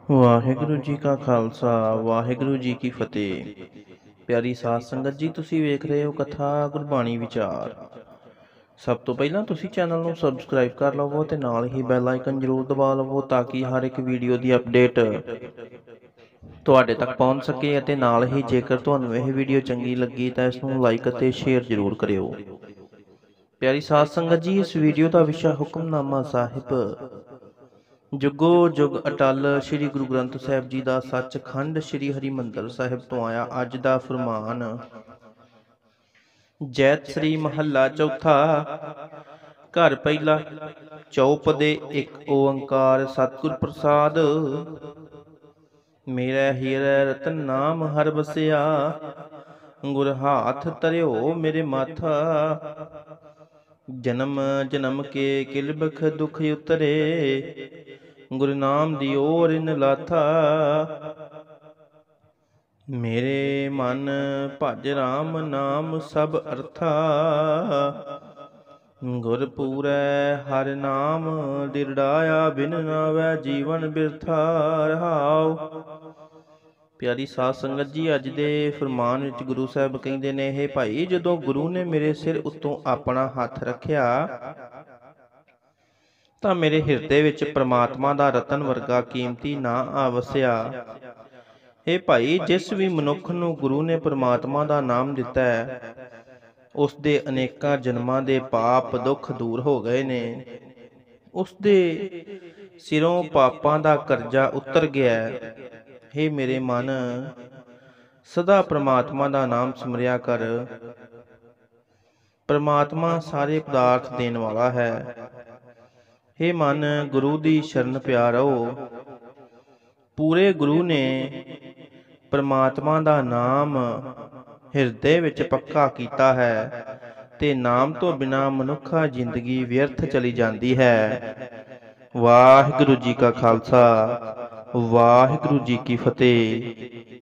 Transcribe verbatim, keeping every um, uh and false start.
ਵਾਹਿਗੁਰੂ ਜੀ ਕਾ ਖਾਲਸਾ ਵਾਹਿਗੁਰੂ ਜੀ ਕੀ ਫਤਿਹ। ਪਿਆਰੀ ਸਾਧ ਸੰਗਤ ਜੀ, ਤੁਸੀਂ ਵੇਖ ਰਹੇ ਹੋ ਕਥਾ ਗੁਰਬਾਣੀ ਵਿਚਾਰ। ਸਭ ਤੋਂ ਪਹਿਲਾਂ ਤੁਸੀਂ ਚੈਨਲ ਨੂੰ ਸਬਸਕ੍ਰਾਈਬ ਕਰ ਲਵੋ ਤੇ ਨਾਲ ਹੀ ਬੈਲ ਆਈਕਨ ਜ਼ਰੂਰ ਦਬਾ ਲਵੋ ਤਾਂ ਕਿ ਹਰ ਇੱਕ ਵੀਡੀਓ ਦੀ ਅਪਡੇਟ ਤੁਹਾਡੇ ਤੱਕ ਪਹੁੰਚ ਸਕੇ। ਅਤੇ ਨਾਲ ਹੀ ਜੇਕਰ ਤੁਹਾਨੂੰ ਇਹ ਵੀਡੀਓ ਚੰਗੀ ਲੱਗੀ ਤਾਂ ਇਸ ਨੂੰ ਲਾਈਕ ਅਤੇ ਸ਼ੇਅਰ ਜ਼ਰੂਰ ਕਰਿਓ। ਪਿਆਰੀ ਸਾਧ ਸੰਗਤ ਜੀ, ਇਸ ਵੀਡੀਓ ਦਾ ਵਿਸ਼ਾ ਹੁਕਮਨਾਮਾ ਸਾਹਿਬ ਜੁਗੋ ਜੁਗ ਅਟਲ ਸ੍ਰੀ ਗੁਰੂ ਗ੍ਰੰਥ ਸਾਹਿਬ ਜੀ ਦਾ ਸੱਚਖੰਡ ਸ੍ਰੀ ਹਰਿਮੰਦਰ ਸਾਹਿਬ ਤੋਂ ਆਇਆ ਅੱਜ ਦਾ ਫਰਮਾਨ। ਜੈਤ ਸ੍ਰੀ ਮਹੱਲਾ ਚੌਥਾ। ਘਰ ਪਹਿਲਾ। ਚੌਪਦੇ ਇੱਕ ਓੰਕਾਰ ਸਤਿਗੁਰ ਪ੍ਰਸਾਦ। ਮੇਰਾ ਹੀਰਾ ਰਤਨ ਨਾਮ ਹਰ ਵਸਿਆ, ਗੁਰ ਹਾਥ ਧਰਿਓ ਮੇਰੇ ਮਾਥਾ। ਜਨਮ ਜਨਮ ਕੇ ਕਿਲਬਖ ਦੁਖ ਉਤਰੇ, ਗੁਰੂ ਨਾਮ ਦੀ ਓਰ ਇਨ ਲਾਥਾ। ਮੇਰੇ ਮਨ ਭਜ ਰਾਮ ਨਾਮ ਸਭ ਅਰਥਾ, ਗੁਰ ਪੂਰੈ ਹਰਿ ਨਾਮ ਦਿਰੜਾਇਆ। ਬਿਨ ਨਾਵੈ ਜੀਵਨ ਬਿਰਥਾ ਰਹਾਉ। ਪਿਆਰੀ ਸਾਧ ਸੰਗਤ ਜੀ, ਅੱਜ ਦੇ ਫਰਮਾਨ ਵਿੱਚ ਗੁਰੂ ਸਾਹਿਬ ਕਹਿੰਦੇ ਨੇ, ਇਹ ਭਾਈ, ਜਦੋਂ ਗੁਰੂ ਨੇ ਮੇਰੇ ਸਿਰ ਉੱਤੋਂ ਆਪਣਾ ਹੱਥ ਰੱਖਿਆ ਤਾਂ ਮੇਰੇ ਹਿਰਦੇ ਵਿੱਚ ਪ੍ਰਮਾਤਮਾ ਦਾ ਰਤਨ ਵਰਗਾ ਕੀਮਤੀ ਨਾਂ ਆ ਵਸਿਆ। ਇਹ ਭਾਈ, ਜਿਸ ਵੀ ਮਨੁੱਖ ਨੂੰ ਗੁਰੂ ਨੇ ਪ੍ਰਮਾਤਮਾ ਦਾ ਨਾਮ ਦਿੱਤਾ ਹੈ, ਉਸ ਦੇ ਅਨੇਕਾਂ ਜਨਮਾਂ ਦੇ ਪਾਪ ਦੁੱਖ ਦੂਰ ਹੋ ਗਏ ਨੇ। ਉਸ ਦੇ ਸਿਰੋਂ ਪਾਪਾਂ ਦਾ ਕਰਜ਼ਾ ਉਤਰ ਗਿਆ। ਹੇ ਮੇਰੇ ਮਨ, ਸਦਾ ਪ੍ਰਮਾਤਮਾ ਦਾ ਨਾਮ ਸਿਮਰਿਆ ਕਰ। ਪ੍ਰਮਾਤਮਾ ਸਾਰੇ ਪਦਾਰਥ ਦੇਣ ਵਾਲਾ ਹੈ। ਹੇ ਮਨ, ਗੁਰੂ ਦੀ ਸ਼ਰਨ ਪਿਆ ਰਹੋ। ਪੂਰੇ ਗੁਰੂ ਨੇ ਪ੍ਰਮਾਤਮਾ ਦਾ ਨਾਮ ਹਿਰਦੇ ਵਿੱਚ ਪੱਕਾ ਕੀਤਾ ਹੈ ਤੇ ਨਾਮ ਤੋਂ ਬਿਨਾਂ ਮਨੁੱਖਾ ਜ਼ਿੰਦਗੀ ਵਿਅਰਥ ਚਲੀ ਜਾਂਦੀ ਹੈ। ਵਾਹਿਗੁਰੂ ਜੀ ਕਾ ਖਾਲਸਾ ਵਾਹਿਗੁਰੂ ਜੀ ਕੀ ਫਤਿਹ।